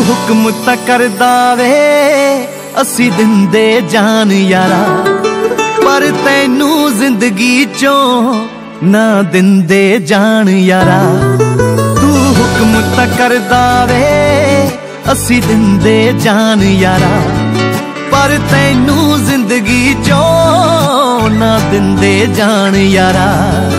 हुक्म ता करदा वे असी दिंदे जान यारा, पर तैनू जिंदगी चों ना दिंदे जान यारा। तू हुक्म ता करदा वे असी दिंदे जान यारा, पर तैनू जिंदगी चों ना दिंदे जान यारा।